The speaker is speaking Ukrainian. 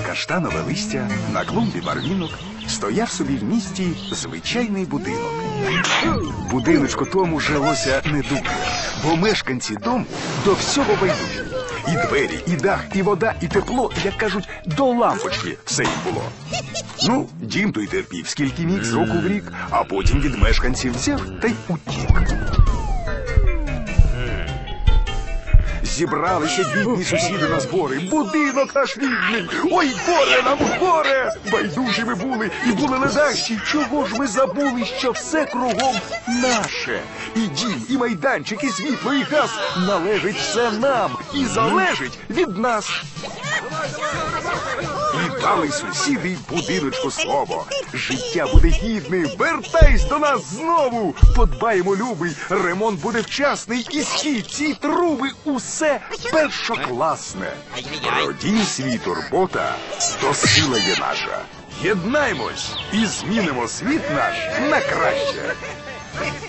каштанове листя, на клумбі барвінок, стояв собі в місті звичайний будинок. Будиночку тому жилося не дуже, бо мешканці дому до всього байдужі. І двері, і дах, і вода, і тепло, як кажуть, до лампочки все їм було. Ну, дім той терпів, скільки міг з року в рік, а потім від мешканців взяв та й утік. Зібралися бідні сусіди на збори. Будинок наш рідний! Ой, горе нам, горе! Байдужі ми були і були ледащі. Чого ж ми забули, що все кругом наше? І дім, і майданчик, і світло, і газ належить все нам і залежить від нас. І дали сусіди будиночку слово. Життя буде гідне, вертайся до нас знову. Подбаємо, любий, ремонт буде вчасний, і східці, і труби, усе першокласне. Про дім свій турбота, то сила є наша. Єднаймось і змінимо світ наш на краще.